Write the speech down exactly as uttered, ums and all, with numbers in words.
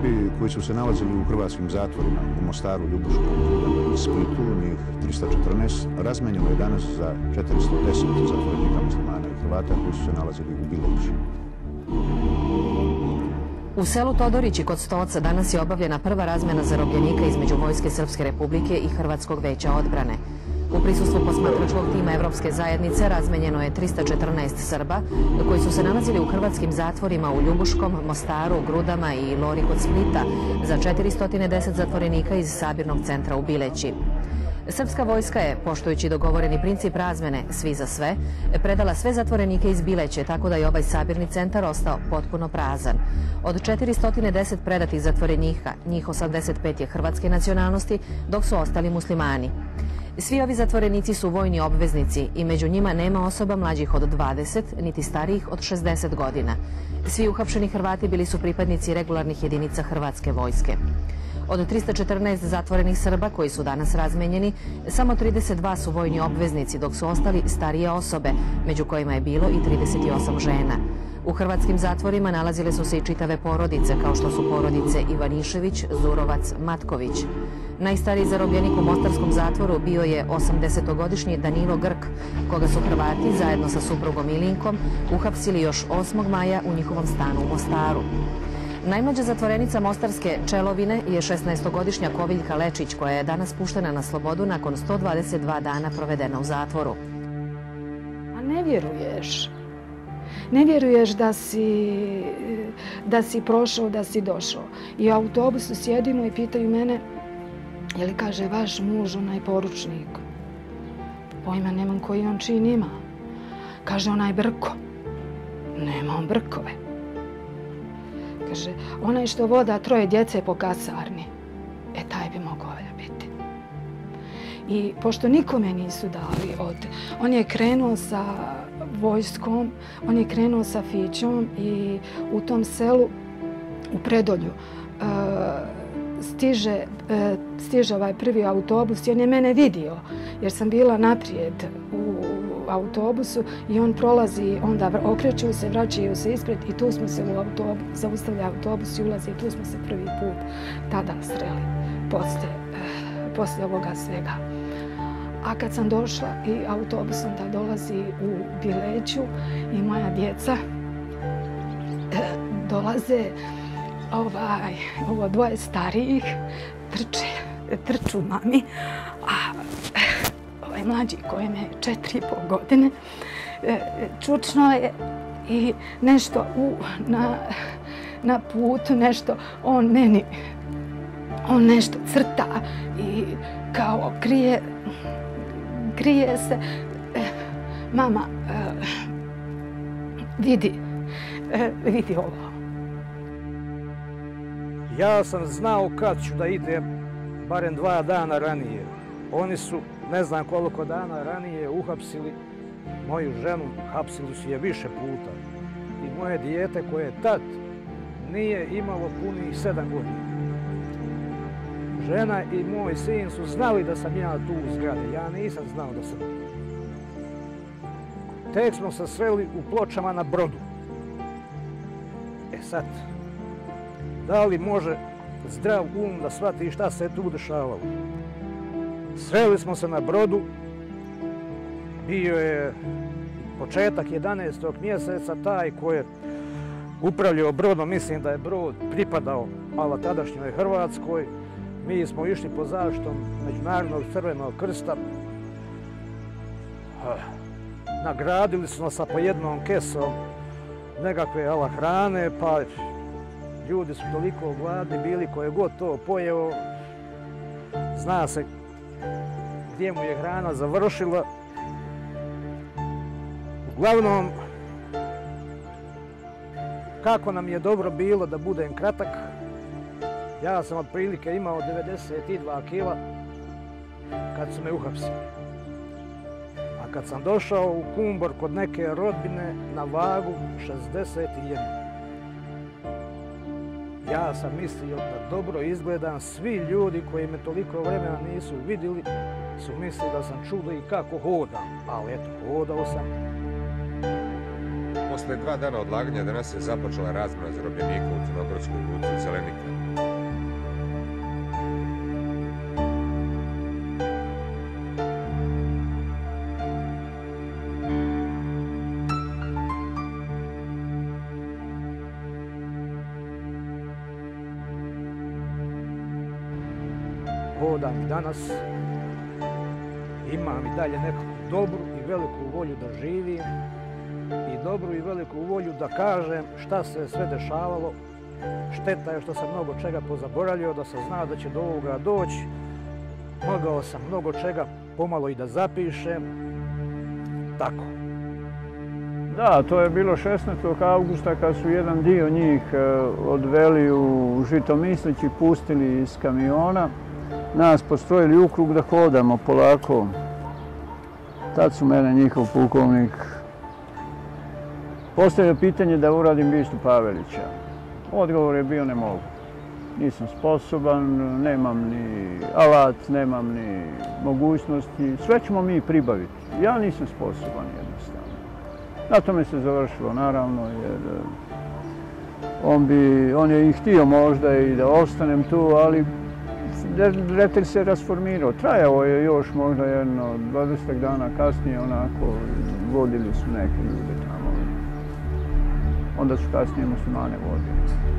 Srbi koji su se nalazili u hrvatskim zatvorima u Mostaru, Ljubušku i Splitu, njih tristo četrnaest, razmenjeno je danas za četiristo deset zatvorenika muslimana i Hrvata koji su se nalazili u Bileći. U selu Todorići kod Stoca danas je obavljena prva razmjena zarobljenika između Vojske Srpske Republike i Hrvatskog veća odbrane. U prisustvu posmatračkog tima Evropske zajednice razmenjeno je tristo četrnaest Srba koji su se nalazili u hrvatskim zatvorima u Ljubuškom, Mostaru, Grudama i Lori kod Splita za četiristo deset zatvorenika iz sabirnog centra u Bileći. Srpska vojska je, poštujući dogovoreni princip razmene svi za sve, predala sve zatvorenike iz Bileće, tako da je ovaj sabirni centar ostao potpuno prazan. Od četiristo deset predatih zatvorenika, njih osamdeset pet je hrvatske nacionalnosti, dok su ostali muslimani. Svi ovi zatvorenici su vojni obveznici i među njima nema osoba mlađih od dvadeset, niti starijih od šezdeset godina. Svi uhapšeni Hrvati bili su pripadnici regularnih jedinica hrvatske vojske. Od tristo četrnaest zatvorenih Srba koji su danas razmenjeni, samo trideset dva su vojni obveznici, dok su ostali starije osobe, među kojima je bilo i trideset osam žena. U hrvatskim zatvorima nalazile su se i čitave porodice, kao što su porodice Ivanišević, Zurovac, Matković. Najstariji zarobljenik u mostarskom zatvoru bio je osamdesetogodišnji Danilo Grk, koga su Hrvati, zajedno sa suprugom Ilinkom, uhapsili još osmog maja u njihovom stanu u Mostaru. Najmlađa zatvorenica mostarske Čelovine je šesnaestogodišnja Koviljka Lečić, koja je danas puštena na slobodu nakon sto dvadeset dva dana provedena u zatvoru. A ne vjeruješ. Ne vjeruješ da si, da si prošao, da si došao. I u autobusu sjedimo i pitaju mene, je li, kaže, vaš muž onaj poručnik? Pojma nemam koji on čin ima. Kaže, onaj Brko. Nema on Brkove. Kaže, onaj što voda troje djece po kasarni. E, taj bi mogao biti. I pošto nikome nisu dali od... On je krenuo sa vojskom, on je krenuo sa Fićom i u tom selu, u Predolju, stiže, stiže ovaj prvi autobus i on je mene vidio, jer sam bila naprijed u autobusu i on prolazi, onda okreću se, vraćaju se ispred i tu smo se u autobus, zaustavlja autobus i ulazi i tu smo se prvi put tada sreli, poslije, poslije ovoga svega. A kad sam došla i autobus onda dolazi u Bileću i moja djeca dolaze, ovaj, ovo dvoje starijih trče, trču mami, a ovaj mlađi kojem je četiri i pol godine čučno je i nešto u, na, na putu, nešto on meni, on nešto crta i kao krije, krije se. Mama, vidi, vidi ovo. Ja sam znao kad ću da idem, barem dva dana ranije. Oni su, ne znam koliko dana ranije, uhapsili moju ženu, hapsili su je više puta. I moje dijete koje tad nije imalo punih sedam godina. Žena i moj sin su znali da sam ja tu u zgradi, ja nisam znao da sam. Tek smo se sreli u Pločama na brodu. E sad, da li može zdrav um da shvati šta se tu dešavalo? Sreli smo se na brodu, bio je početak jedanaestog mjeseca, taj koji je upravljao brodom, mislim da je brod pripadao ala tadašnjoj Hrvatskoj. Mi smo išli pod zaštitom Međunarodnog crvenog krsta. Nagradili su nas sa po jednom kesom nekakve ala hrane, pa ljudi su toliko gladni bili, ko je god to pojeo, zna se gdje mu je hrana završila. Uglavnom, kako nam je dobro bilo, da budem kratak, ja sam otprilike imao devedeset dva kila kad su me uhapsili. A kad sam došao u Kumbor kod neke rodbine na vagu šezdeset jedan. Ja sam mislio da dobro izgledam, svi ljudi koji me toliko vremena nisu vidjeli su mislili da sam čudo i kako hodam, ali eto, hodao sam. Posle dva dana odlaganja danas je započela razmjena zarobljenika u crnogorskoj luci Zelenika. Hodam i danas, imam i dalje neku dobru i veliku volju da živim i dobru i veliku volju da kažem šta se sve dešavalo. Šteta je što sam mnogo čega pozaboravio, da sam znao da će do ovoga doći. Mogao sam mnogo čega pomalo i da zapišem. Tako. Da, to je bilo šesnaestog avgusta kad su jedan dio njih odveli u Žitomislić i pustili iz kamiona. Nas postrojili u krug da hodamo polako. Tad su mene njihov pukovnik postavio pitanje da uradim bistu Pavelića. Odgovor je bio ne mogu. Nisam sposoban, nemam ni alat, nemam ni mogućnosti. Sve ćemo mi pribaviti. Ja nisam sposoban jednostavno. Na tome se završilo naravno jer on, bi, on je i htio možda i da ostanem tu, ali Retelj se rasformirao. Trajao je još možda jedno dvadeset dana kasnije, onako vodili su neke ljude tamo. Onda su kasnije muslimane vodili.